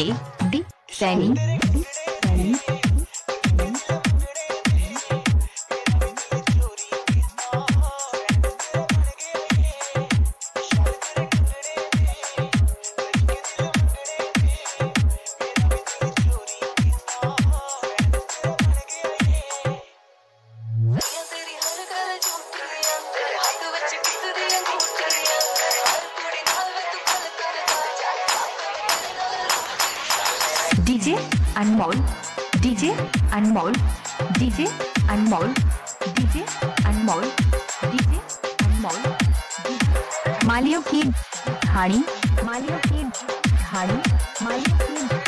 DJ D Saini DJ Anmol DJ Anmol DJ Anmol DJ Anmol DJ Anmol मालियों की घाड़ी मालियों की घाड़ी मालियों की